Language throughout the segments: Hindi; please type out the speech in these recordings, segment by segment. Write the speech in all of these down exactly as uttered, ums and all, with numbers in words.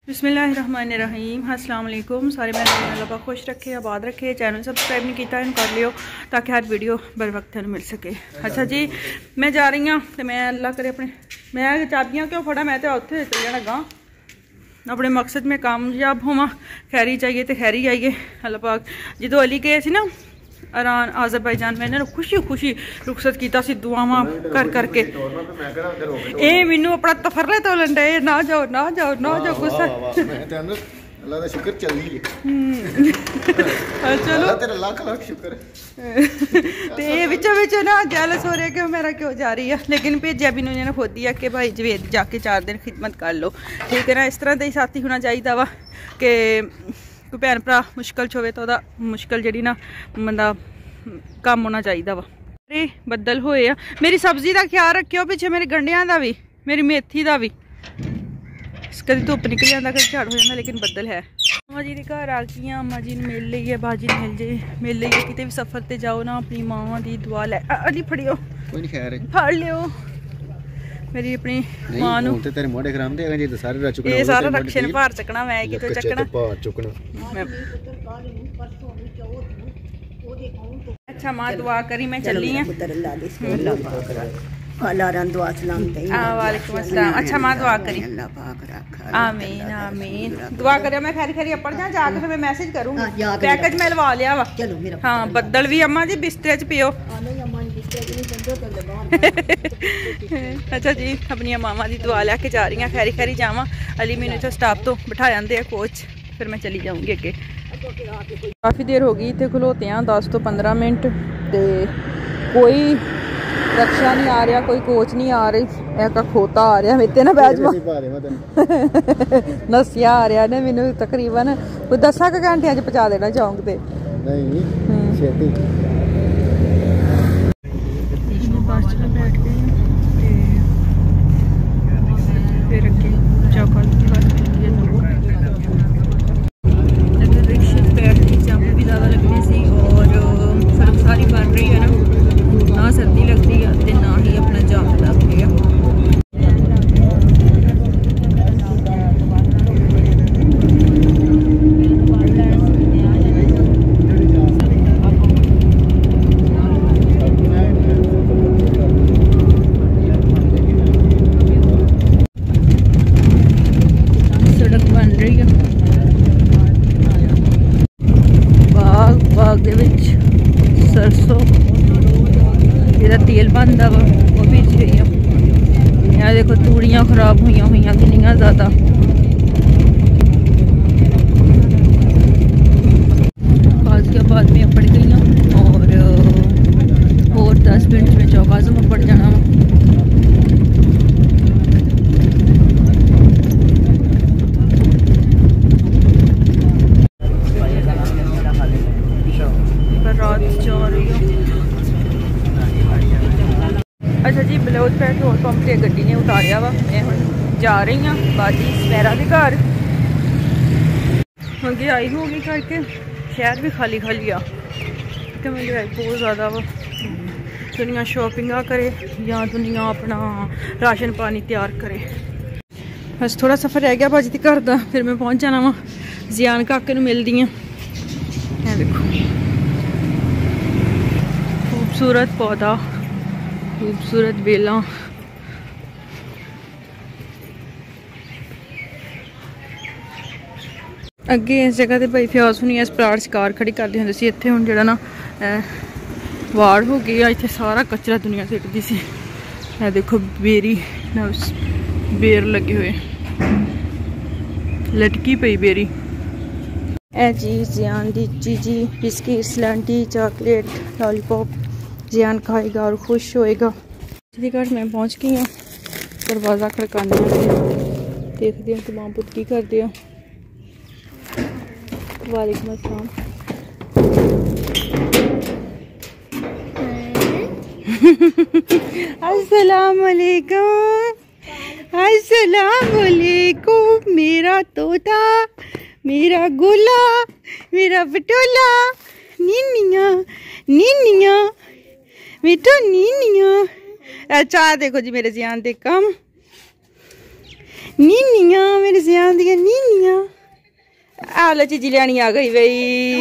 बिस्मिल्लाहिर्रहमानिर्रहीम अस्सलाम वालेकुम। सारे मैं अल्लाह पाक खुश रखे, आबाद रखे। चैनल सब्सक्राइब नहीं किया कर लियो ताकि हर वीडियो बर वक्त मिल सके। अच्छा जी, मैं जा रही हूँ तो मैं अल्लाह करे अपने मैं चाबियाँ क्यों फड़ा, मैं तो उत्थे चल जाना गां अपने मकसद में कामयाब होवा। खैरी चाहिए तो खैरी आइए। अल्लाह पाक जो अली गए सी ना ईरान आज़रबाईजान में इन्होंने खुशी खुशी रुखसत किया सी दुआवां कर करके। ए मैनू अपना तफरले तोलन डे ना जाओ ना जाओ ना जाओ गुस्सा अल्लाह दा शुक्र चली है। चलो तेरा लाख लाख शुक्र ते विचो विचो ना जेलस हो रहा है कि मेरा क्यों जा रही है, लेकिन भेजा भी उन्होंने खुद दिया कि भाई जवेद जाके चार दिन खिदमत कर लो। ठीक है ना, इस तरह का ही साथी होना चाहिए वा कि कोई भैन भरा मुश्किल च होवे तो ओहदा मुश्किल जी ना बंदा कम होना चाहिए वा। अरे बदल होए आ, मेरी सब्जी का ख्याल रखियो, पिछे मेरे गंढियां का भी मेरी मेथी का भी। कभी धुप निकल जाता कभी झाड़ हो जाता, लेकिन बदल है। अम्मा जी ने घर आ गई, अम्मा जी ने मिल ली है, बाजी ने मिल जाए मिल ली है। कितने भी सफर ते जाओ ना अपनी माँ की दुआ लै अली फड़ियो कोई नहीं खैर फड़ लियो मेरी अपनी मां नू। ते तेरे मोड़े खराब दे जे सारे रच चुकना, ये सारा रक्षे ने भार चकना, मैं कि तो चकना भार चुकना। अच्छा मां दुआ करी, मैं चली हां। वालेकुम अस्सलाम। अच्छा मां दुआ करी, आमीन आमीन। दुआ करियो मैं खैरी खैरी अपड़ जा जाके फिर मैं मैसेज करूंगी। पैकेज मैं लवा लिया वा। हाँ बदल भी अम्मा जी बिस्तरे च पियो। अच्छा जी, अपनी मामा की दुआ लैके जा रही हैं, खैरी खैरी जावा। अली मैनू इतना स्टाफ तो बिठा जाते हैं कोच, फिर मैं चली जाऊँगी अगे। काफ़ी देर हो गई इतने खलोते हैं, दस तो पंद्रह मिनट ते कोई रक्षा नहीं आ रहा, कोई कोच नहीं आ रही। एक खोता आ रहा मेरे ना बैज नसिया आ रहा ने मैनू तकरीबन कोई दसा क घंटिया च पहुँचा देना चौंक पे। बस में बैठ गए फिर अगे चौका रिक्शे बैठ के जंप भी ज़्यादा लगने से और सड़क सारी बन रही है ना, ना सर्दी लग रही है तो ना ही अपना जाम लग रही है। सड़क बन रही है, बाग बाग दे विच सरसों ਇਹਦਾ तेल बनता वा वो भी चाहिए। यहाँ देखो तूड़ियाँ खराब हुई हुई कितनी ज़्यादा। गाजियाबाद में पड़ गई और और दस मिनट में चौकाज़म में पड़ जाना वा। रात जा रही हो। अच्छा जी, बलौद पेट्रोल पंप से गड्डी ने उतारिया वा। मैं हम जा रही हाँ बाजी सवेरा के घर। अगे आई होगी करके शहर भी खाली खाली आ तो मेरी बहुत ज़्यादा वा। दुनिया शॉपिंग करे या दुनिया अपना राशन पानी तैयार करे। बस थोड़ा सफ़र रह गया बाजी के घर का, फिर मैं पहुँच जाना वा। जियान काके नू मिलदी हाँ। देखो खूबसूरत पौधा, खूबसूरत बेला। अगे इस जगह ते भाई फ्यास हुनी इस प्लाट च कार खड़ी करते होंगे सी। इत्थे हुण जिहड़ा ना वाड़ हो गई, इत्थे सारा कचरा दुनिया सिटदी सी। ए देखो बेरी बेर लगे हुए, लटकी पई बेरी। ए जी जियान दी चीजी बिस्किट्स लांटी चॉकलेट लॉलीपॉप जियान खाएगा और खुश होएगा। घर मैं पहुंच गई हूँ, दरवाज़ा खड़काने देखते हैं कि मां पुत की करते हैं। वालेकुम अस्सलाम। अस्सलाम वालेकुम, अस्सलाम वालेकुम। मेरा तोता, मेरा गोला, मेरा बटोला, नीनिया नीनिया मिठू नीनिया। अच्छा देखो जी मेरे जियान दे कम नीनियां मेरी जियान दियां नीनियां आलो चीजी लैनी आ गई बई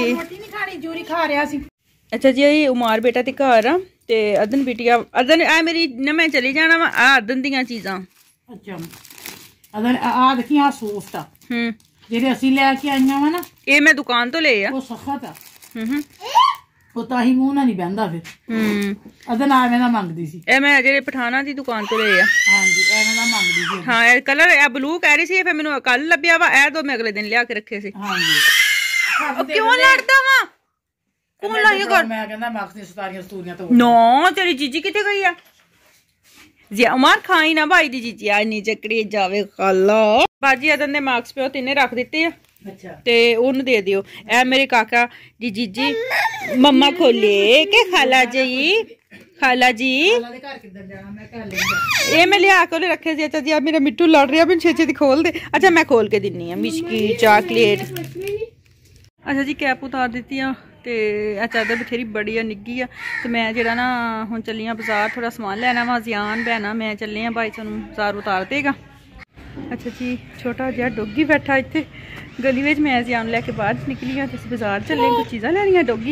अच्छा जी उमार बेटा ते घर आ ते अदन बिटिया अदन आ मेरी न मैं चली जाना वा आ अदन दियां चीजां अच्छा अदन आ देखी आ सूट आ हम्म जेरे ਅਸੀਂ ਲੈ ਕੇ ਆਈਆਂ ਵਾ ਨਾ ਇਹ ਮੈਂ ਦੁਕਾਨ ਤੋਂ ਲਏ ਆ ਉਹ ਸਖਤ ਆ ਹੂੰ ਹੂੰ ਉਹ ਤਾਂ ਹੀ ਮੂੰਹ ਨਾਲ ਨਹੀਂ ਬਹਿੰਦਾ ਫਿਰ ਹੂੰ ਅਦਨ ਆਵੇਂ ਦਾ ਮੰਗਦੀ ਸੀ ਇਹ ਮੈਂ ਜਿਹੜੇ ਪਠਾਣਾ ਦੀ ਦੁਕਾਨ ਤੋਂ ਲਏ ਆ ਹਾਂਜੀ ਐਵੇਂ ਦਾ ਮੰਗਦੀ ਸੀ ਹਾਂ ਇਹ ਕਲਰ ਇਹ ਬਲੂ ਕਹਿ ਰਹੀ ਸੀ ਫਿਰ ਮੈਨੂੰ ਕੱਲ ਲੱਭਿਆ ਵਾ ਇਹ ਦੋ ਮੈਂ ਅਗਲੇ ਦਿਨ ਲਿਆ ਕੇ ਰੱਖੇ ਸੀ ਹਾਂਜੀ ਕਿਉਂ ਲੜਦਾ ਵਾ ਕੌਣ ਲਾਇਆ ਕਰ ਮੈਂ ਕਹਿੰਦਾ ਮਕਸਦ ਸਤਾਰੀਆਂ ਸਤੂਰੀਆਂ ਤੋਂ ਨੋ ਤੇਰੀ ਜੀਜੀ ਕਿੱਥੇ ਗਈ ਆ जी उमर खाई ना भाई दी जीजी आज नी चकड़ी जावे खाला बाजी अदन दे मार्क्स पे तिने रख दिते आ अच्छा ते ओनु दे दियो ए मेरे काका जी जीजी मम्मा खोले के खाला जी खाला जी खाला दे घर किधर जाना मैं घर ले जा ए मैं लिया के रखे सी अच्छा जी अब मेरा मिट्टू लड़ रहा मैं छे छे खोल दे अच्छा मैं खोल के दिन्नी आ मिश्की चॉकलेट अच्छा जी कैप उतार दित्ती आ ते चादर बथेरी बड़ी आ निग्गी आ ते मैं जेड़ा ना हुण चली आ बाजार थोड़ा समान लैना वा जियान भैना मैं चले आ भाई सानू बाजार उतार देगा अच्छा जी छोटा जिहा डोगी बैठा इत्थे गली विच मैं जियान लैके बाहर निकली आ ते बाजार चले कुछ चीज़ां लैनियां डोगी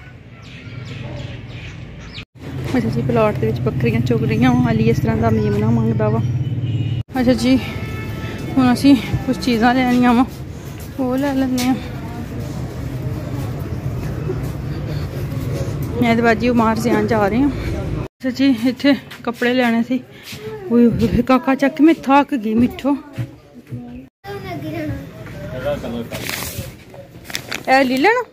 अच्छा जी प्लाट दे विच बकरियां चुग रहियां हाली इस तरह दा मेमना मंगदा वा अच्छा जी हुण असीं कुछ चीज़ां लैनियां वा ओह लै लैंदे आ मैं तो बाजी उमार सियान जा रही हूँ अच्छा जी इतने कपड़े लेने थे काका चक मैं थक गई मिठो ए ले लेना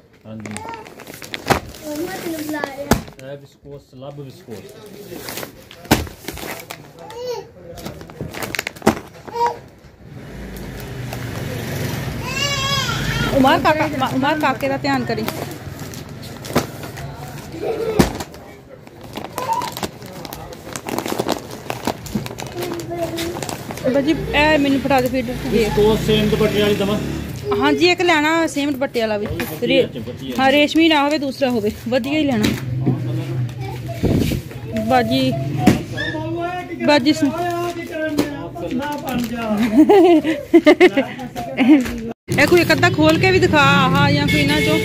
उमार काका उमार काके का ध्यान करी बाजी ए मैनू फटा दे फिर सेम दुपट्टे वाली दवा हाँ जी एक लेना सेम दुपट्टे वाला भी रे, हाँ रेशमी ना हो दूसरा हो वधिया ही लेना बाजी बाजी ए कोई एक अद्धा खोल के भी दिखा हाँ या कोई ना जो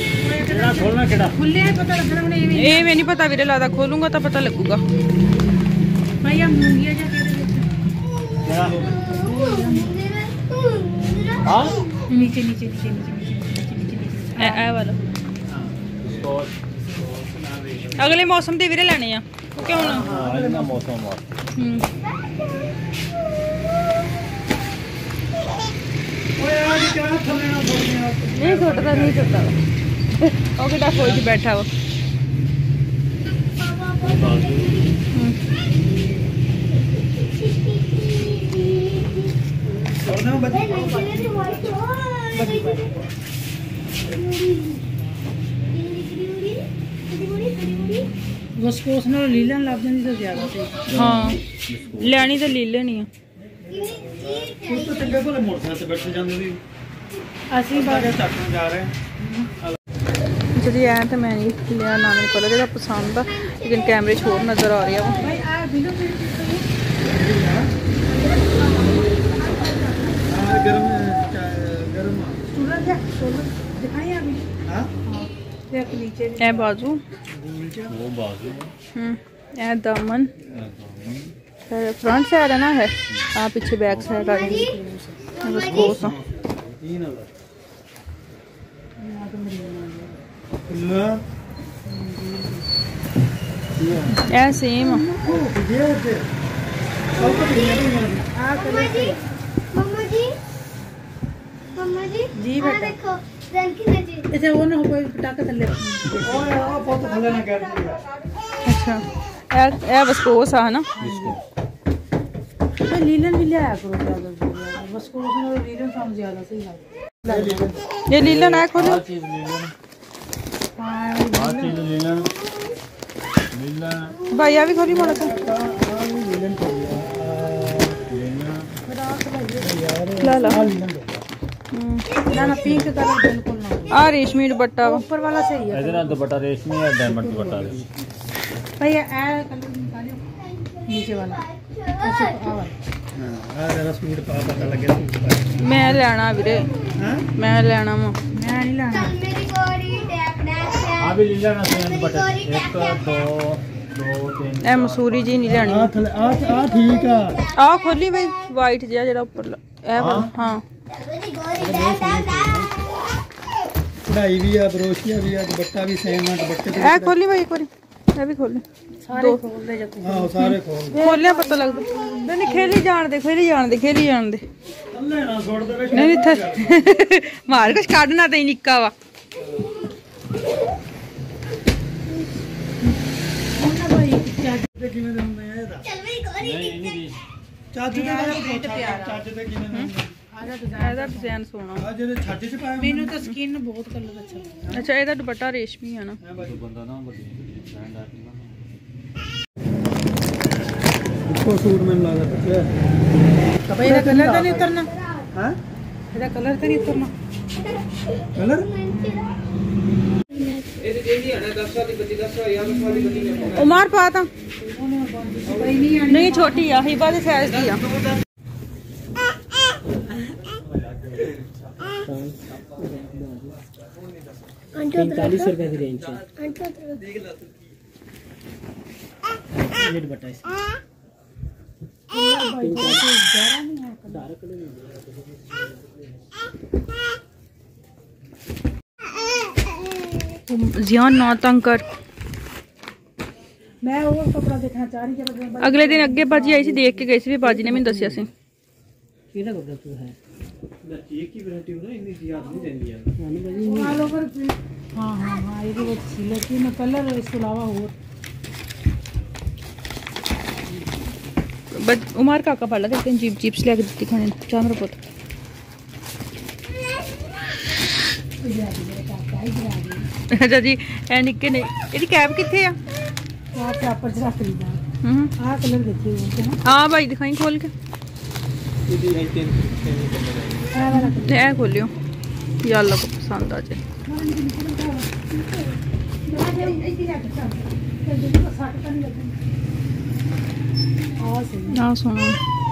ये मैं नहीं पता वीरे लादा खोलूंगा तो पता लगूगा नीचे नीचे नीचे नीचे ए वाला अगले मौसम दे वीरे लेने क्यों ना मौसम नहीं छोटा नहीं छोटा ओके टा कोई बैठा वो विस्कोस नाल लीलन लग जांदी तो ज्यादा सही हां लेनी तो लीले नहीं है ਉਸ ਤੋਂ ਚੰਗੇ ਭਲੇ ਮੋਟਰਸਾਈਕਲ ਤੇ ਬੈਠੇ ਜਾਂਦੇ ਸੀ ਅਸੀਂ ਬਾਹਰ ਚੱਕਣ ਜਾ ਰਹੇ ਹਾਂ जी ऐ तो मैं नहीं लिया ना मेरे कलर जो पसंद आ लेकिन कैमरे च होर नज़र आ रहा वा ए बाजू ए दामन फ्रंट साइड है ना है हाँ पीछे बैक साइड आ गई ए सेम जी बेटा अच्छा वो ना कोई पटाखा थल्ले अच्छा ए ए विस्कोस है ना लीलन भी लिया करो ज्यादा विस्कोस और लीलन साम ज्यादा सही है ये लीलन है खोलो हां चीज लीलन लीलन भैया भी खोली माड़ा सा लीलन ला ला ना ना पिंक कलर बिल्कुल ना आ रेशमी दुपट्टा ऊपर वाला सही है इधर दुपट्टा रेशमी है डायमंड दुपट्टा भैया ए कलर निकालियो नीचे वाला अच्छा आ वाला हां जरा सूट पा पता लगे सूट पा मैं लेना वीरे हां मैं लेना वा मैं नहीं लाना आ भी ले लेना सेम बटन एक दो दो तीन ए मसूरी जी नहीं लेनी आ थले आ आ ठीक है आ खोली भाई वाइट जिहा जेड़ा ऊपर ए हां कढ़ाई भी है ब्रोशिया भी है दुपट्टा भी सेम है दुपट्टे पे ए खोली भाई एक बारी ए भी खोली सारे खोल दे जब हां सारे खोल खोलिया पता लगदा नहीं नहीं खेली जान दे खेली जान दे खेली जान दे थल्ले ना छोड़ दे नहीं नहीं थे मार कुछ काटना ते निक्का वा ਤੇ ਕਿਵੇਂ ਦੇ ਹੁੰਦੇ ਆ ਇਹਦਾ ਚੱਲ ਬਈ ਗੋਰੀ ਨਹੀਂ ਚੱਜ ਦੇ ਚੱਜ ਦੇ ਕਿਵੇਂ ਦੇ ਹੁੰਦੇ ਇਹਦਾ ਡਿਜ਼ਾਈਨ ਸੋਹਣਾ ਆ ਜਿਹੜੇ ਛੱਜ ਚ ਪਾਏ ਮੈਨੂੰ ਤਾਂ ਸਕਿਨ ਬਹੁਤ ਕਲਰ ਅੱਛਾ ਲੱਗਦਾ ਅੱਛਾ ਇਹਦਾ ਦੁਪੱਟਾ ਰੇਸ਼ਮੀ ਆ ਨਾ ਬੰਦਾ ਨਾ ਬੜੀ ਬ੍ਰਾਂਡ ਆ ਇੱਕੋ ਸੂਟ ਮੈਨੂੰ ਲੱਗਦਾ ਪਿੱਛੇ ਕਪੜੇ ਦਾ ਕਲਰ ਤਾਂ ਨਹੀਂ ਉਤਰਨਾ ਹਾਂ ਇਹਦਾ ਕਲਰ ਤਾਂ ਨਹੀਂ ਉਤਰਨਾ ਕਲਰ उमार पा ता नहीं छोटी आ हिबा दे साइज दी आ पैंतालीस रुपए की रेंज है ये दुपट्टा है जियान ना तंग कर मैं वो कपड़ा देखना चाह रही जब अगले दिन अगे भाजी आई सी देख के गई सी भाजी ने मैंने दसिया सी केड़ा कपड़ा तू है दा एक ही वैरायटी हो ना इतनी याद नहीं देंदी यार ऑल ओवर हां हां हां ये भी अच्छी लेकिन कलर इसके अलावा और बट उमर काका पढ़ ला देखते जीप जीप्स लेके दित्ती खाने चांदर पुत अच्छा जी ए निक्के ने एदी कैप किथे आ आप प्रॉपर जरा खरीदा हम्म आ कलर देखिए वो है हां भाई दिखाई खोल के ये आई तीन ते ए खोलियो या अल्लाह को पसंद आ जाए ना सुनो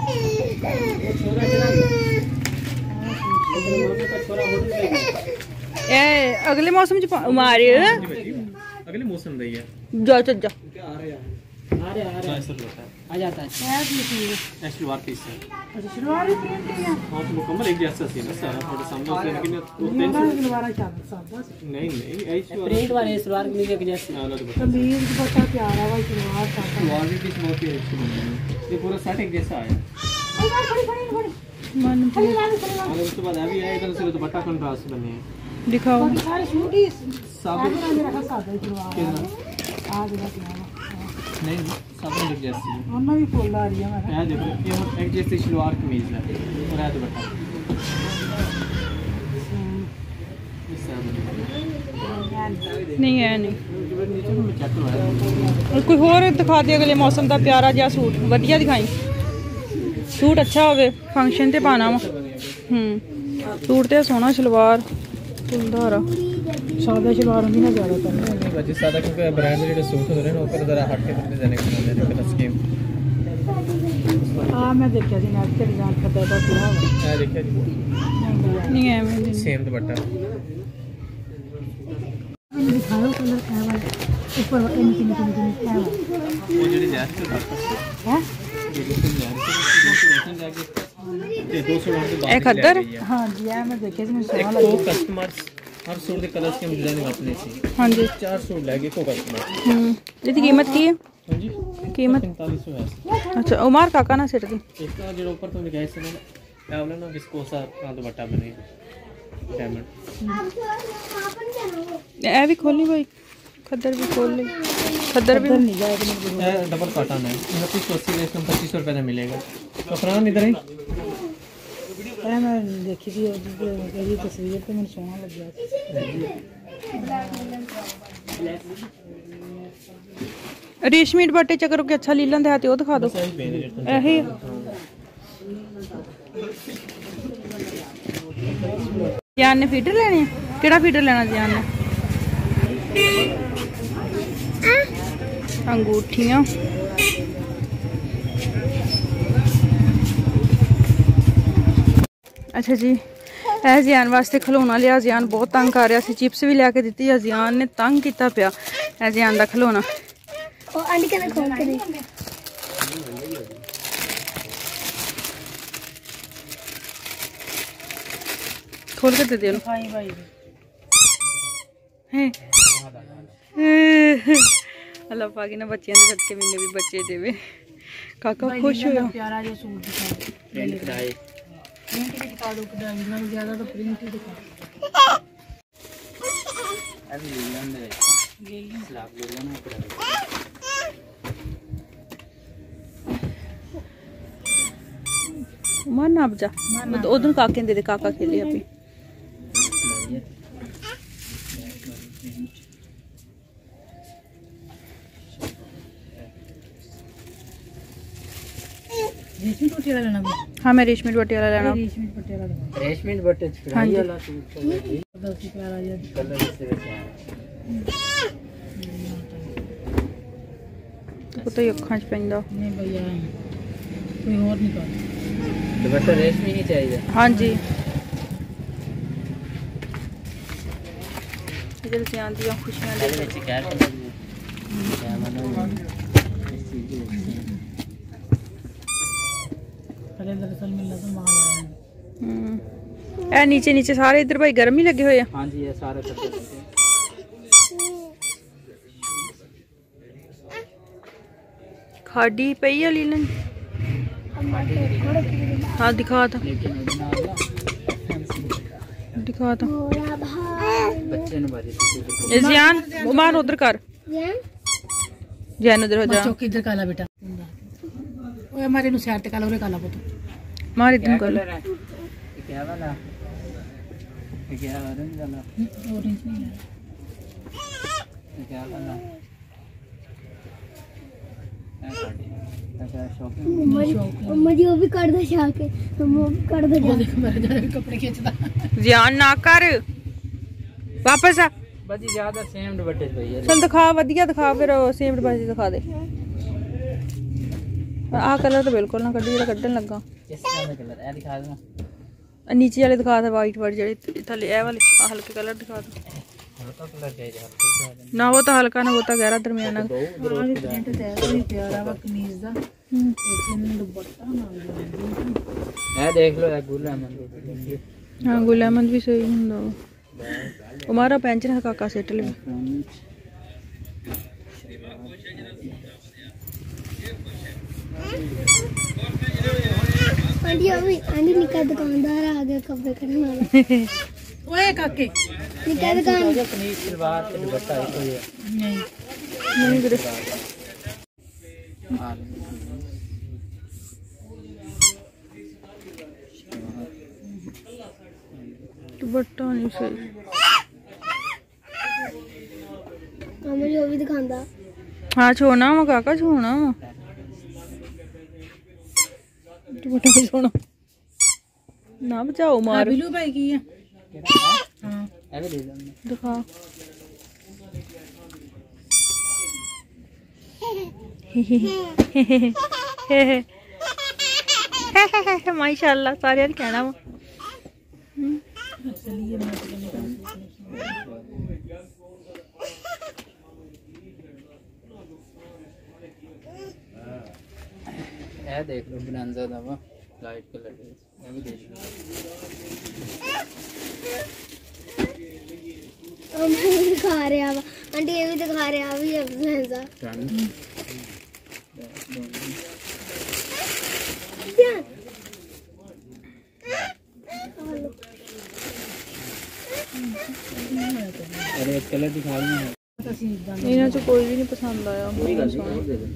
ए अगले मौसम च मारे अगले मौसम दई है जा चल जा आ रहे आ रहे आ रहे आ जाता है सलवार पीस है अच्छा सलवार भी प्रिंट है हां तो मुकम्मल एक जैसा सी ना सारा थोड़ा सामने से लेकिन दो तीन सलवार का सब बस नहीं नहीं ऐसी प्रिंट वाले सलवार के नीचे एक जैसे हां लो कमीज दुपट्टा प्यारा भाई सलवार का सलवार भी पीस बहुत ही अच्छी बनी है ये पूरा सेट एक जैसा आया खड़ी खड़ी खड़ी मन और उसके बाद अभी आया इधर से दुपट्टा कंट्रास्ट बने हैं दिखाओ सारे सूट ही सब मेरा सादा ही सलवार आ जरा प्यारा नहीं सब एक जैसी है ਉਹਨਾਂ ਵੀ ਫੁੱਲ ਆ ਰਹੀ ਹੈ ਮੈਂ ये देखो ये एक जैसी सलवार कमीज है और है दुपट्टा इस तरह नहीं है नहीं नीचे में चेक करवाया और कोई होर दिखा दे अगले मौसम का प्यारा जिहा सूट वधिया दिखाई सूट अच्छा होवे फंक्शन ते पाना वा हम्म सूट ते सोहना सलवार फुलदारा सादा सलवार ਹੁੰਦੀ ਨਾ ਜ਼ਿਆਦਾ ਤਾਂ वजह सादा क्योंकि ब्रांड के जो सूट होते हैं ना ऊपर जरा हट के डिजाइन बनाते हैं कलर स्कीम ਆ ਮੈਂ ਦੇਖਿਆ ਸੀ ਨੈਟ ਤੇ ਡਿਜ਼ਾਈਨ ਕਰਦਾ ਦਾ ਪੂਰਾ ये देखिए नहीं है मैं सेम दुपट्टा ਮੈਨੂੰ ਦਿਖਾਓ ਕਲਰ ਹੈ ਵਾਲਾ ਉੱਪਰ ਇਹ ਨਿੱਕੀ ਨਿੱਕੀ ਨਿੱਕੀ ਹੈ वो जेडी जैस के साथ ਹੈ जेडी से जैस के जाके ते दो सौ के बाद ए खद्दर ਹਾਂ ਜੀ ਇਹ ਮੈਂ ਦੇਖਿਆ ਸੀ ਮੈਨੂੰ ਸੋਹਣਾ एक ਲੱਗਾ तो कस्टमर्स हर सूट के कलर स्कीम डिजाइन अपने सी हाँ जी चार सूट लगे को कस्टमर हम्म इसकी कीमत की है हां जी कीमत पैंतालीस सौ है अच्छा उमर काका ना सिट दी एक का जो ऊपर तो दिखाई से ना आवला ना विस्कोसा का दुपट्टा बने डायमंड ए भी खोली भाई खद्दर भी खोल ली खद्दर भी नहीं जाएगा मेरे ये डबल कॉटन है उनतीस सौ अस्सी का इसमें पच्चीस सौ रुपये का मिलेगा कफरान इधर ही ਇਹ ਮੈਂ ਦੇਖੀ ਸੀ ਉਹਦੀ ਤਸਵੀਰ ਤੇ ਮੈਨੂੰ ਸੋਹਣਾ ਲੱਗਿਆ रेशमी दुपट्टे चक्कर के अच्छा लीलन दे हाथे वो दिखा दो यही जान ने फीडर लेने केड़ा फीडर लेना जान ने अंगूठियां अच्छा जी, ਇਹ ਜ਼ਿਆਨ ਵਾਸਤੇ ਖਿਲੌਣਾ ਲਿਆ। ਜ਼ਿਆਨ ਬਹੁਤ ਤੰਗ ਕਰ ਰਿਹਾ ਸੀ। ਚਿਪਸ ਵੀ ਲਿਆ ਕੇ ਦਿੱਤੀ ਆ। ਜ਼ਿਆਨ ਨੇ ਤੰਗ ਕੀਤਾ ਪਿਆ ਇਹ ਜ਼ਿਆਨ ਦਾ ਖਿਲੌਣਾ। ਉਹ ਆਂਟੀ ਕਹਿੰਦਾ ਖੋਲ ਕੇ ਦੇ। खोल के दे दे भाई भाई अल्लाह पाक ने बच्चियां दे सदके मैंने भी बच्चे देवे। काका खुश हो। प्यारा जो सूट दिखाओ, प्रिंट कढ़ाई प्रिंट भी दिखा दो। कढ़ाई ना ज्यादा तो प्रिंट ही दिखा। अभी अंदर ये स्लैब ले लेना कढ़ाई। मारना अब जा उधर काके दे दे। काका खेले अभी रेशमी पटियाला लेना भी। हाँ मैं रेशमी पटियाला लेना। रेशमी पटियाला लेना। रेशमी बटे कढ़ाई वाला सूट तो ये बहुत ही प्यारा ये कलर इससे वैसे है। तो तो अखां च पैंदा नहीं भैया कोई और नहीं कर। दुपट्टा रेशमी ही चाहिए। हाँ जी इधर से आंदी खुशियां ले नीचे क्या कलर है क्या मानो पहले दरअसल मिलना तो माल आया है। हम्म ए नीचे नीचे सारे इधर भाई गर्म ही लगे हुए हैं। हाँ जी ये सारे कपड़े खाड़ी पई है लीलन। हाँ दिखा था दिखा था बच्चे ने बाजी ए जियान उमार उधर कर। जैन उधर हो जा। चौक इधर काला बेटा ओए हमारे नु शर्ट काला और काला पुत मार इधर कर। कलर है ये क्या वाला ये क्या ऑरेंज वाला ऑरेंज नहीं है ये क्या वाला अच्छा शॉपिंग मम्मा जी वो भी कर दो शाके वो भी कर दो। वो देखो मेरे जा कपड़े खींचता। जियान ना कर वापस आ। बाजी ज्यादा सेम दुपट्टे भैया चल दिखा वधिया दिखा फिर सेम बाजी दिखा दे। आ कलर तो बिल्कुल ना कड्डी जेड़ा कड्डन लगा। किस तरह का कलर है दिखा दो नीचे वाले दिखा दे वाइट वाइट जेड़े थले ए वाले हल्के कलर दिखा दो। हल्का कलर चाहिए हल्का ना वो तो हल्का ना वो तो गहरा दरमियाना। प्रिंट तेरा भी प्यारा वा कमीज दा लेकिन दुपट्टा ना है देख लो एक गुल अहमद। हाँ गुल अहमद भी सही हुंदा। हमारा पेंशन है काका सेट ले। आंटी अभी आंटी निका दुकानदार आ गया कपड़े करने वाला। ओए काके निका दुकान कमीज सलवार ते दुपट्टा एक ही है। नहीं नहीं वीरे हां दुपट्टा नहीं सही। मम्मा जी वो भी दिखांदा। हाँ छोना वा काका छोना वा दुपट्टा भी छोना ना बचाओ मार। बिलू भाई की है हां है भी ले लो दिखा। माशाल्लाह सारे कहना वा। चलिए मैं है देख लो बनांजा दा वा लाइट कलर है ये भी देख लो। हम दिखा रहे हैं आंटी ये भी दिखा रहे हैं अभी अफजाजा। अरे एक कलर दिखा रही हूं इन्हां च कोई भी नहीं पसंद आया। कोई गल नहीं दे दो।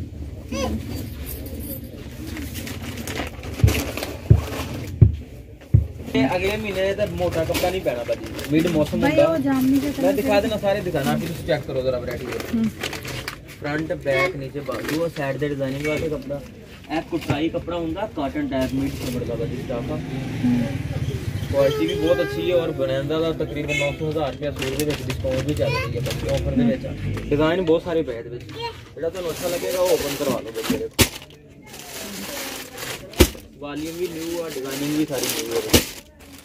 अगले महीने तक मोटा कपड़ा नहीं पहना बाजी मिड मौसम होता मैं दिखा देना सारे दिखाना फिर चेक करो जरा वैरायटी फ्रंट बैक नीचे बाजू और साइड दे डिजाइनिंग वाले कपड़ा ए कुटाई कपड़ा हुंदा कॉटन टाइप मिड कपड़ा का बाजी स्टाफ क्वालिटी भी बहुत अच्छी है और बनांदा दा तकरीबन नौ सौ हज़ार रुपया सूट दे विच डिस्काउंट भी चल रही है बच्चे ऑफर दे विच डिजाइन बहुत सारे पै दे विच जेड़ा ਤੁਹਾਨੂੰ अच्छा लगेगा वो ओपन करवा लो बच्चे देखो वॉल्यूम भी न्यू है डिजाइनिंग भी सारी न्यू है।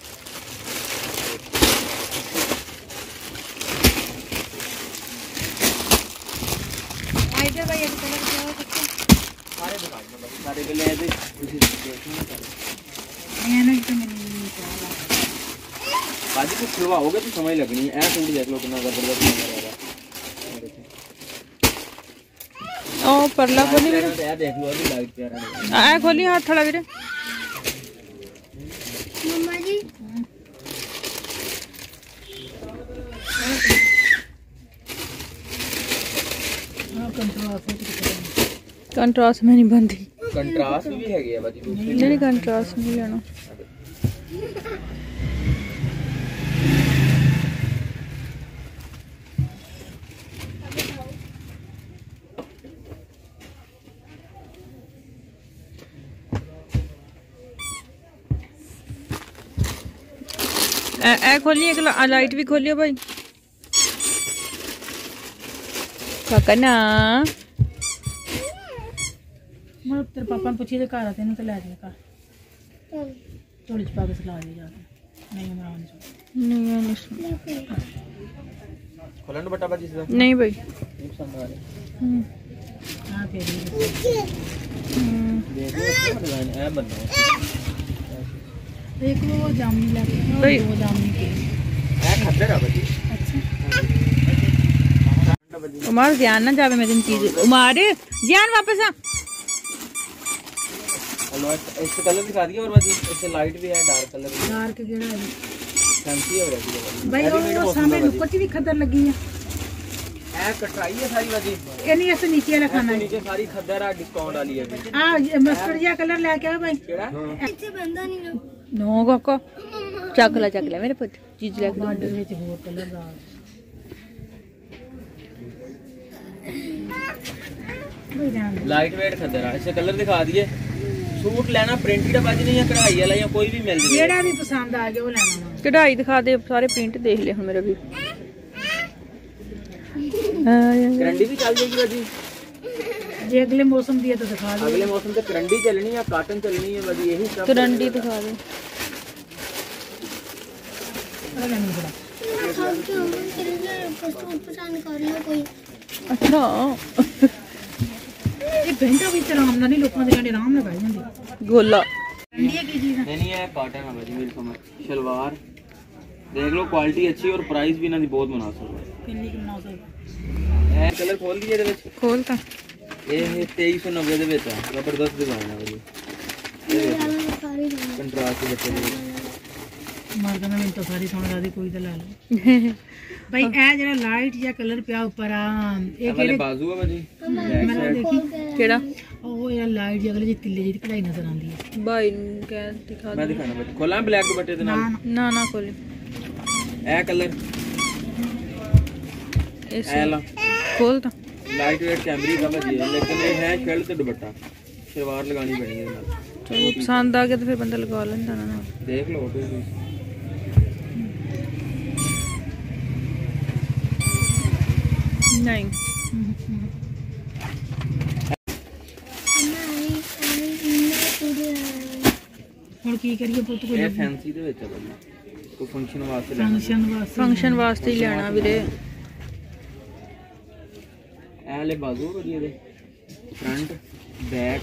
इधर भाई एक कलर क्या हो सकता सारे दिखा दो बस, सारे के ले दे उसी देखना सारे। है ना तो मैंने निकाला बाजी को खुलवाओगे तो समझ लगनी है। ऐसा सूट देख लो कितना जबरदस्त लग रहा है। ओ परला खोली वीरे, ये देख लो अभी लाइट प्यारा है। आ खोली हाथ थोड़ा वीरे। मम्मा जी हां कंट्रास्ट है कितना कंट्रास्ट में नहीं बनती। कंट्रास्ट भी है गया बाजी दूसरी। नहीं कंट्रास्ट नहीं लेना। ए ए खोलिए, एक लाइट भी खोलियो भाई। काका ना मैं तेरे पापा ने पूछी तो घर आते नहीं तो ले जाए घर थोड़ी सी पाके सला दे जाते नहीं इमरान से नहीं है नहीं खोलन बटा बाजी सीधा नहीं भाई। नहीं पसंद आ रहा। हम्म हां फिर हम्म। देख लो डिजाइन है बनाओ। एक वो जामनी लगे भाई। वो जामनी के है खद्दर है बाजी। अच्छा उमर ध्यान ना जावे मेरी चीज। उमर ध्यान वापस आ। हेलो इसका कलर दिखा दिया और बाजी इससे लाइट भी है डार्क कलर भी डार्क केड़ा है फैंसी है वैसे भाई वो सामने नुक्कड़ भी खद्दर लगी है है कटराई है सारी बाजी। ये नहीं ऐसे नीचे वाला खाना है नीचे सारी खद्दर है डिस्काउंट वाली है। हां मस्टर्ड या कलर लेके आ भाई केड़ा ਇੱਥੇ ਬੰਦਾ ਨਹੀਂ ਨਾ नो काका चक ला चक ला मेरे पुत चीज ले ਬਾਰਡਰ ਵਿੱਚ ਹੋਰ ਕਲਰ ਦਾ भाई जान लाइट वेट खद्दर है। इससे कलर दिखा दिए। सूट लेना प्रिंटेड बाजी नहीं या कढ़ाई वाला या कोई भी मिल जाए। ਜਿਹੜਾ ਵੀ ਪਸੰਦ ਆ ਗਿਆ ਉਹ ਲੈਣਾ ਵਾ कढ़ाई दिखा दे सारे प्रिंट देख ले हम मेरा भी। करंडी भी चल जाएगी बाजी। जे अगले मौसम दिया तो दिखा दो अगले मौसम से करंडी चलनी है कॉटन चलनी है बाजी यही सब। करंडी दिखा दे। अरे नहीं बड़ा ਖਾਓ ਕਿ ਉਹ ਤੇਰੇ ਪਸੰਦ ਪਸੰਦ ਕਰ ਲਓ ਕੋਈ अच्छा ਇਹ ਘੰਟਾ ਵੀ ਆਰਾਮ ਨਾਲ ਨਹੀਂ ਲੋਕਾਂ ਦੇ ਜਿਹੜੇ ਆਰਾਮ ਨਾਲ ਬਹਿ ਜਾਂਦੇ गोला ठंडी है की चीज है नहीं नहीं है कॉटन है बाजी मेरी समझ। शलवार देख लो क्वालिटी अच्छी और प्राइस भी ना दी बहुत मुनासिब है। किन्नी कि मुनासिब है कलर खोल दिए ਇਹਦੇ ਵਿੱਚ खोलता ਇਹ तेईस सौ नब्बे ਦੇ ਵਿੱਚ ਆ ਜ਼ਬਰਦਸਤ ਡਿਜ਼ਾਈਨ ਹੈ ਬਾਜੀ। ਸਾਰੀ ਕੰਟਰਾਸਟ ਦੇ ਬੱਚੇ ਦੇ मर्द में तो सारी सुन रहा कोई तो ला लो भाई ए जरा लाइट या कलर पिया ऊपर आ ਇਹ ਵਾਲੇ ਬਾਜ਼ੂ ਹੈ ਬਾਜੀ। मैंने देखी केड़ा ओ यार लाइट या कलर जी तिल्ले जी कढ़ाई नजर आंदी है भाई क्या दिखा ਮੈਂ दे। ਦਿਖਾਣਾ ਬਾਜੀ। ਖੋਲਾਂ ਬਲੈਕ ਦੁਪੱਟੇ ਦੇ ਨਾਲ ना ना खोली ਇਹ ਕਲਰ ऐसे ਇਹ ਲਾ खोलता लाइट वेट कैमरी का बाजी है लेकिन ये है शर्ट ते दुपट्टा शलवार लगानी पड़ेगी इसके साथ। चलो पसंद आ गया तो फिर बंदा लगा लेंदा ना। देख लो तो नहीं ਹੁਣ ਕੀ ਕਰੀਏ ਪੁੱਤ ਕੋਈ ये फैंसी दे ਵਿੱਚ ਹੈ ਬਾਜੀ। ਕੋਈ ਫੰਕਸ਼ਨ ਵਾਸਤੇ ਲੈਣਾ। फंक्शन वास्ते फंक्शन वास्ते ही लेना वीरे। ਇਹ ਵਾਲੇ ਬਾਜ਼ੂ ਹੈ ਬਾਜੀ ਇਹਦੇ फ्रंट बैक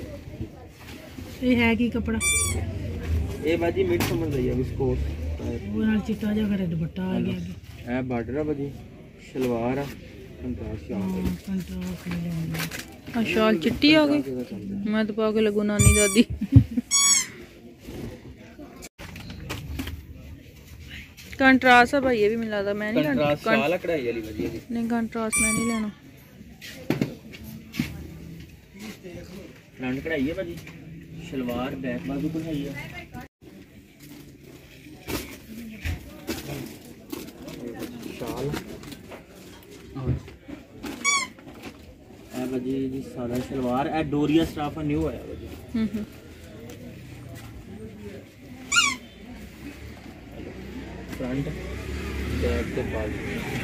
ਇਹ ਹੈ ਕੀ ਕਪੜਾ ਇਹ ਬਾਜੀ ਮਿਡ ਸਮਰ ਦਾ ਹੀ ਹੈ ਵਿਸਕੋਸ ਉਹ ਨਾਲ ਚਿੱਟਾ ਜਿਹਾ ਕਰੇ ਦੁਪੱਟਾ ਆ ਗਿਆ ਅੱਗੇ ਇਹ ਬਾਰਡਰ ਹੈ ਬਾਜੀ ਸ਼ਲਵਾਰ ਆ ਕੰਟਰਾਸਟ ਸ਼ਾਲ ਹਾਂ ਕੰਟਰਾਸਟ ਨਹੀਂ ਲੈਣੀ आ शाल चिट्टी आ गई। मैं तो पाके लगू नानी दादी। कंट्रास्ट है भाई ये भी मिला था मैं नहीं कंट्रास्ट कं- शाल है कढ़ाई वाली बाजी ਇਹਦੀ नहीं कंट्रास्ट मैं नहीं लेना। फ्रंट कढ़ाई है बाजी शलवार बैक बाजू कढ़ाई है शाल है बाजी जी सादा शलवार है डोरिया स्टाफ न्यू आया बाजी हम्म हम्म। फ्रंट बैक के बाजू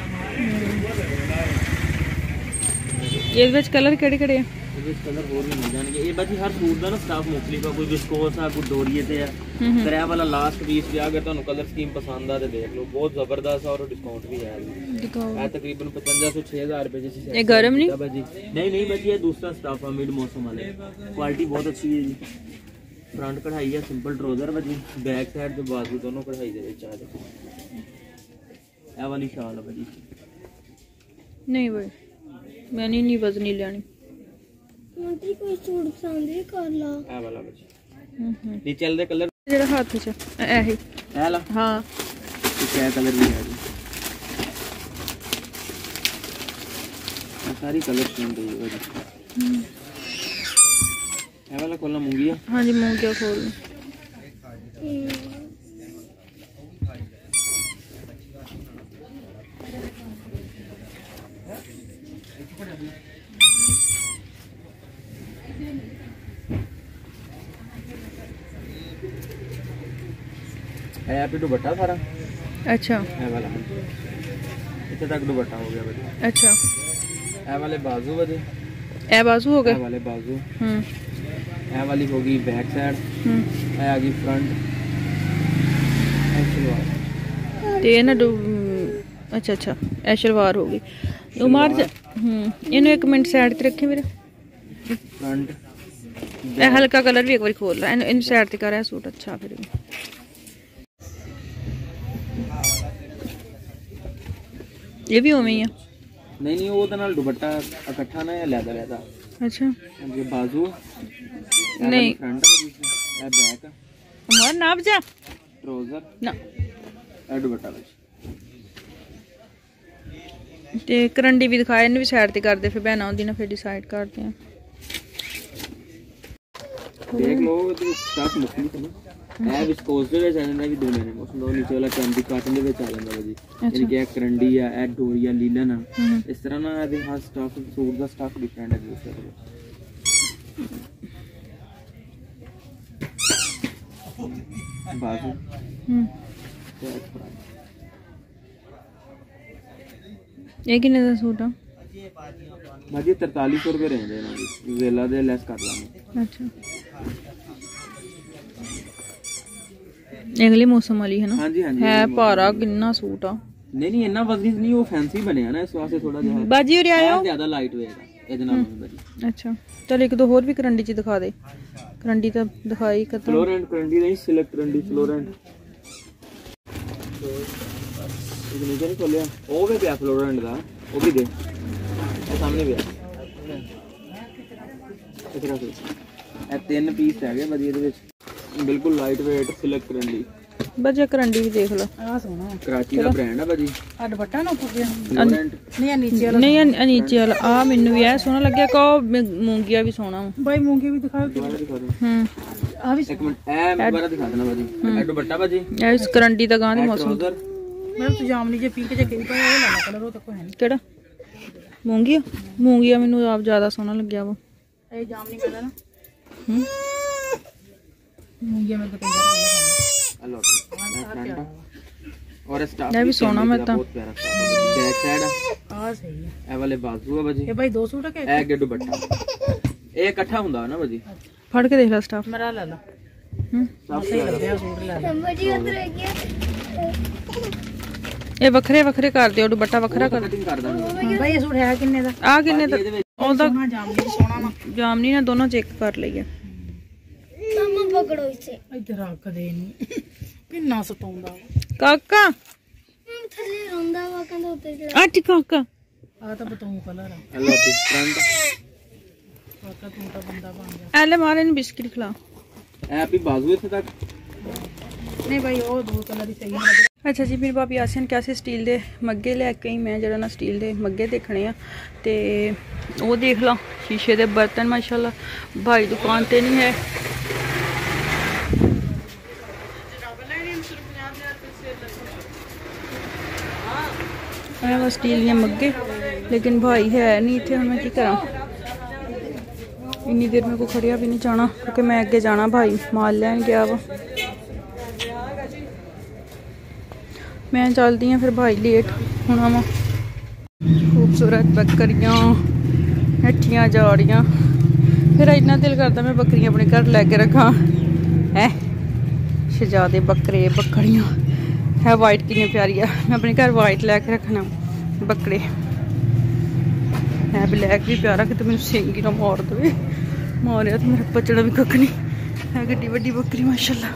ये विच कलर केड़े केड़े ਇਹਦੇ ਕਲਰ ਹੋਰ ਵੀ ਮਿਲ ਜਾਣਗੇ। ਇਹ ਬਾਜੀ ਹਰ ਸੂਟ ਦਾ ਨਾ ਸਟਾਫ ਮੁਖਤਲਿਫ ਆ ਕੋਈ ਵਿਸਕੋਸ ਆ ਕੋਈ ਡੋਰੀਏ ਤੇ ਆ फिर ਇਹ ਵਾਲਾ ਲਾਸਟ ਪੀਸ ਵੀ ਅਗਰ ਤੁਹਾਨੂੰ ਕਲਰ ਸਕੀਮ ਪਸੰਦ ਆ ਤੇ ਦੇਖ ਲਓ, ਬਹੁਤ ਜ਼ਬਰਦਸਤ ਔਰ ਡਿਸਕਾਊਂਟ ਵੀ ਹੈ ਦਿਖਾਓ। ਇਹ ਤਕਰੀਬਨ पचपन सौ छह हज़ार रुपए जैसी ये गरम नहीं भाजी? नहीं नहीं भाजी, ये दूसरा स्टाफ है मिड मौसम वाले, क्वालिटी बहुत अच्छी है जी। फ्रंट कढ़ाई है, सिंपल ट्राउजर भाजी, बैक साइड पे बाजू दोनों कढ़ाई दे विच आ जाए। ਇਹ वाली शाल है भाजी। नहीं भाई मैं नहीं नहीं वजनी लेनी। ਮੰਤਰੀ ਕੋਈ ਸੂਟ ਪਸੰਦ ਹੀ ਕਰ ਲਾ। ਇਹ वाला भाजी नीचे वाले कलर ਜਿਹੜਾ ਹੱਥ 'ਚ ਇਹ ਹੀ ਇਹ ਵਾਲਾ ਹਾਂ क्या कलर भी है जी, सारी कलर स्कीम पे है भाजी। ये वाला खोलना मूंगी है। हाँ जी मूंगिया खोल। है पे दुपट्टा सारा। अच्छा ये वाला इतने तक दुपट्टा हो गया भाजी। अच्छा ये वाले बाजू भाजी, ए बाजू हो ये गए। वाले बाजू, हम्म ये वाली होगी बैक साइड, हम्म ये आ गई फ्रंट, ये सलवार। ਤੇ ਇਹ ਨਾ ਡੁ- ਅੱਛਾ ਅੱਛਾ ਇਹ ਸ਼ਲਵਾਰ ਹੋ ਗਈ ਉਮਰ ਹੂੰ ਇਹਨੂੰ ਇੱਕ ਮਿੰਟ ਸਾਈਡ ਤੇ ਰੱਖੇ ਵੀਰੇ। फ्रंट ਇਹ ਹਲਕਾ ਕਲਰ ਵੀ ਇੱਕ ਵਾਰੀ ਖੋਲ ਲੈ, ਇਹਨੂੰ ਇਹਨੂੰ ਸਾਈਡ ਤੇ ਕਰ, ਇਹ ਸੂਟ ਅੱਛਾ ਫਿਰ ਵੀ। ਇਹ ਵੀ ਉਵੇਂ ਹੀ ਆ। नहीं नहीं वो तो नाल दुपट्टा इकट्ठा ना या लैदा लैदा। अच्छा ये बाजू नहीं फ्रंट ये बैक उमर ना बजा ट्राउजर ना ये दुपट्टा भाजी। ਤੇ ਕਰੰਡੀ ਵੀ ਦਿਖਾਇਆ, ਇਹਨੂੰ ਵੀ ਸਾਈਡ ਤੇ ਕਰਦੇ ਫਿਰ ਭੈਣਾਂ ਆਉਂਦੀ ਨਾ ਫਿਰ ਡਿਸਾਈਡ ਕਰਦੇ ਆ। देख लो तो स्टाफ मुख्तलिफ है ना। है विस्कोस दे विच आ जांदा भी दो महीने मौसम दो नीचे वाला कैंडी काटन दे विच आ जांदा भाजी। यानी कि एक करंडी है, ए डोरिया लीलन है, इस तरह ना ਇਹਦੇ ਹਰ ਸਟਾਫ ਸੂਟ ਦਾ ਸਟਾਫ ਡਿਫਰੈਂਟ ਹੈ ਦੂਸਰੇ ਤੋਂ। बाजू ਹੂੰ ਤੇ ਇੱਕ front। ਇਹ ਕਿੰਨੇ ਦਾ ਸੂਟ ਆ? भाजी तरतालीस सौ रुपये रेंज है ना जी, वेला दे लेस कर लांगे। अच्छा अगले मौसम वाली है ना? हाँ जी हाँ जी है भारा किन्ना सूट आ। नहीं नहीं इतना वजनी नहीं, वो फैंसी बनया ना इस वास्ते थोड़ा जो है बाजी और आया हो? ज्यादा लाइट वेट है ਇਹਦੇ ਨਾਲ भाजी। अच्छा चल एक दो और भी करंडी च दिखा दे। करंडी तो दिखाई खत्म। फ्लोरेंट करंडी नहीं, सिलेक्ट करंडी फ्लोरेंट। ਇਹ ਨੀਚੇ ਨਹੀਂ ਖੋਲਿਆ, ਉਹ ਵੀ ਪਿਆ ਫਲੋਰੈਂਟ ਦਾ, ਉਹ ਵੀ ਦੇ ਇਹ ਸਾਹਮਣੇ ਪਿਆ। ਇਤਰਾ ਸੀ ਇਹ ਤਿੰਨ ਪੀਸ ਹੈਗੇ ਵਧੀਆ ਇਹਦੇ ਵਿੱਚ, ਬਿਲਕੁਲ ਲਾਈਟ weight ਸਿਲੈਕਟ ਕਰੰਡੀ। बजे करंडी भी देख लो। ਆ ਸੋਹਣਾ ਕਰਾਚੀ ਦਾ ਬ੍ਰਾਂਡ ਹੈ ਭਾਜੀ। ਆ ਦੁਪੱਟਾ ਨਾ ਉੱਪਰ ਗਿਆ ਫਲੋਰੈਂਟ ਨਹੀਂ ਆ ਨੀਚੇ ਵਾਲਾ नहीं आ नीचे वाला आ मेनू भी है सोहना लग्या को मूंगिया भी सोहना वा। ਬਾਈ ਮੂੰਗੀ ਵੀ ਦਿਖਾਓ ਦੁਬਾਰਾ ਦਿਖਾ ਦਿਓ हम्म ਆ ਵੀ ਇੱਕ ਮਿੰਟ, ਇਹ ਮੈਂ ਦੁਬਾਰਾ ਦਿਖਾ ਦੇਣਾ ਭਾਜੀ। ਇਹ ਦੁਪੱਟਾ ਭਾਜੀ, ये इस करंडी दा गां दी मौसम ट्राउजर ਮੈਂ ਤਾਂ ਜਾਮਨੀ ਜੇ ਪਿੰਕ ਜੇ ਕਹੀ ਪਾਇਆ ਉਹ ਲਾ ਲਾ ਕਲਰ, ਉਹ ਤਾਂ ਕੋਈ ਹੈ ਨਹੀਂ। केड़ा मूंगिया मूंगिया मेनू आप ज्यादा सोहना लग्या वा। ਇਹ ਜਾਮਨੀ ਕਲਰ ਨਾ हम्म ਮੂੰਗੀ ਮੈਂ ਤਾਂ ਪੰਜਾਹ ਰੁਪਏ ਦਾ हेलो फ्रंट और स्टाफ ये भी सोना मैं तो बहुत प्यारा स्टाफ है। बैक साइड ਆ ਸਹੀ ਹੈ। ਇਹ ਵਾਲੇ ਬਾਜ਼ੂ ਹੈ ਭਾਜੀ। ਇਹ ਬਾਈ ਦੋ ਸੂਟ ਆ ਕਿ ਇਹ ਅੱਗੇ ਦੁਪੱਟਾ, ਇਹ ਇਕੱਠਾ ਹੁੰਦਾ ਨਾ ਭਾਜੀ। फड़ के देख ला स्टाफ। ਮੇਰਾ ਲੈ ਲਾ हम्म ਸਭ ਸਹੀ ਲੱਗਿਆ ਸੂਟ ਲੈ ਲਾ। ਨੰਬਰ ਜੀ ਉਧਰ ਹੈ ਗਿਆ। ये वखरे वखरे कर दियो, दुपट्टा वखरा कर। ਕਟਿੰਗ ਕਰ ਦਾਂਗੇ। ਬਾਈ ਇਹ ਸੂਟ ਹੈ ਕਿੰਨੇ ਦਾ? आ किन्ने दा ओदा ਸੋਹਣਾ ਜਾਮਨੀ ਸੋਹਣਾ ਨਾ जामनी ना दोनों चेक कर लिया। ਮਾਮਾ ਪਕੜੋ ਇਸੇ। ਇੱਧਰ ਰੱਖ ਦੇ ਇਹਨੂੰ, ਕਿੰਨਾ ਸਤਾਉਂਦਾ काका ਮੈਂ ਥੱਲੇ ਰੋਂਦਾ ਵਾ, ਕਹਿੰਦਾ ਉੱਤੇ ਚੜਾ। आज काका ਆ ਤਾਂ ਬਤੌਂ ਕਲਰ ਆ। हेलो फ्रंट ਕਾਕਾ ਤੂੰ ਤਾਂ ਬੰਦਾ ਬਣ ਗਿਆ। एले मारे ने बिस्किट खिला। ਇਹ ਵੀ ਬਾਜ਼ੂ ਇੱਥੇ ਤੱਕ। ਨਹੀਂ ਬਾਈ ਉਹ ਦੋ ਕਲਰ ਹੀ ਸਹੀ ਨੇ। अच्छा जी मेरी भाभी आसियन कैसे स्टील दे मग्गे लैके आई, मैं जरा ना स्टील दे मग्गे देखने आ ते वो देख ला शीशे दे बर्तन माशाल्लाह भाई दुकान ते नहीं है। वो स्टील दियां मग्गे लेकिन भाई है नहीं इतने, हुण मैं की करा। इन्नी देर मेरे को खड़िया भी नहीं जाना क्योंकि मैं अगे जाना, भाई माल लैन गया वा। मैं चलती हाँ फिर भाई लेट होना वा। खूबसूरत बकरियां हट्टियां जा रही, फिर इतना दिल करता मैं बकरियां अपने घर लैके रखा है। शहजादे बकरे बकरियां है वाइट कितनी प्यारी है। मैं अपने घर वाइट लैके रखना बकरे है ब्लैक भी प्यारा कि मैंने सिंगी ना मार दे मारिया तो मेरा बचना भी कख नहीं है। गड्डी वड्डी बकरी माशाल्लाह।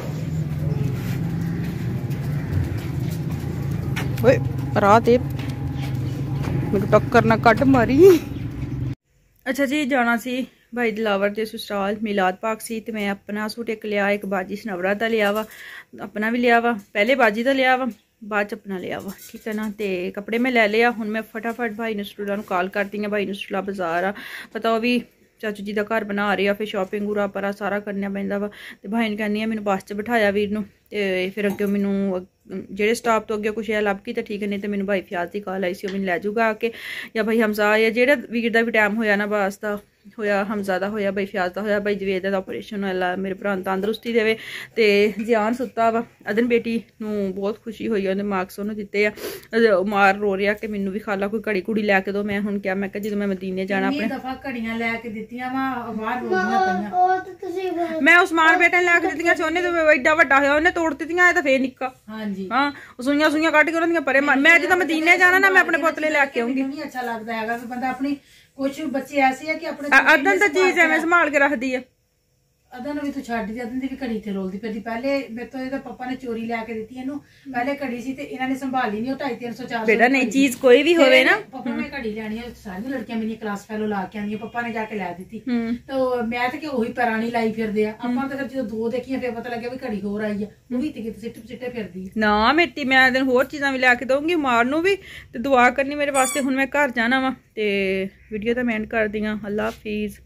ओए राह दे मेरे टक्कर ना कट मारी। अच्छा जी जाना सी भाई दिलावर के ससुराल मिलाद पाक सी ते मैं अपना सूट एक लिया, एक बाजी सनवरा दा लिया वा, अपना भी लिया वा, पहले बाजी दा लिया वा बाद च अपना लिया वा ठीक है ना। ते कपड़े में ले लिया। हुण मैं फटाफट भाई नसरुल्ला कॉल करती हूँ। भाई नसरुल्ला बाजार आ पता वो भी चाचू जी का घर बना रहे फिर शॉपिंग पूरा परा सारा करना पैंदा वा। ते भाई ने कहनी मैंने बस च बिठाया वीर नूं ते फिर अगे मैनू जेड़े स्टाप तो अगे कुछ है लभ गई तो ठीक है, नहीं तो मैंने भाई फ्याज की कॉल आई सी मैंने लै जूगा आके या भाई हमजा या जेड़ा वीर का भी टाइम होया ना बस का होया हमजा दा होया भाई फ्याज का होया भाई जवेद का ऑपरेशन अल्लाह मेरे भरा तंदरुस्ती देवे। ते जियान सुता वा अदन बेटी नूं बहुत खुशी हुई उन्हें मार्क्स उन्होंने दिते आ मार रो रहा कि मैनू भी खाला कोई घड़ी घुड़ी लैके दो। मैं हुण क्या मैं कहा जो मैं मदीने जाना अपने दफा घड़ियां लैके दित्तियां वा बाहर रोदियां पईयां मैं उस्मान बेटे ने लैके दित्तियां सी उन्हें तो एडा वड्डा होया उन्हें तोड़ दित्तियां तो फिर निक्का हां जी हां सुइयां सुइयां कट के उन्हां परे मैं जो मदीने जाना ना मैं अपने पोतले लैके आऊंगी। नहीं अच्छा लगता है कि बंदा अपनी कुछ बच्चे ऐसे है कि अपने अदन तो चीज एवं संभाल के रखती है। अदन भी तू छड्ड दी अदन दी भी घड़ी ते रोलदी फिरदी। पहले मेरे तो ਇਹਦੇ पापा ने चोरी लैके ਦਿੱਤੀ ਇਹਨੂੰ पहले घड़ी सी ते इन्हां ने संभाली नहीं। ਉਹ ढाई तीन सौ चार बेटा नहीं चीज कोई भी होवे ना पापा ने घड़ी ਲੈਣੀ ਹੈ ਸਾਰੀਆਂ ਲੜਕੀਆਂ ਮੇਰੀਆਂ ਕਲਾਸ ਫੈਲੋ ਲਾ ਕੇ ਆਂਦੀਆਂ ਪਾਪਾ ਨੇ ਜਾ ਕੇ ਲੈ ਦਿੱਤੀ। ਤਾਂ ਮੈਂ ਤਾਂ ਕਿ ਉਹੀ ਪੁਰਾਣੀ ਲਾਈ ਫਿਰਦੇ ਆ ਆਪਾਂ ਤਾਂ ਫਿਰ ਜਦੋਂ ਦੋ ਦੇਖੀਆਂ ਫਿਰ ਪਤਾ ਲੱਗਿਆ ਵੀ ਘੜੀ ਹੋਰ ਆਈ ਆ ਉਹ ਵੀ ਤੇ ਸਿੱਟ ਸਿੱਟੇ ਫਿਰਦੀ ਨਾ ਮੇਟੀ ਮੈਂ ਦਿਨ ਹੋਰ ਚੀਜ਼ਾਂ ਵੀ ਲੈ ਕੇ ਦਊਂਗੀ ਮਾਰ ਨੂੰ ਵੀ ਤੇ ਦੁਆ ਕਰਨੀ ਮੇਰੇ ਵਾਸਤੇ। ਹੁਣ ਮੈਂ ਘਰ ਜਾਣਾ ਵਾ ਤੇ ਵੀਡੀਓ ਤਾਂ ਮੈਂ ਐਂਡ ਕਰਦੀ ਆਂ। ਅੱਲਾ ਹਾਫਿਜ਼।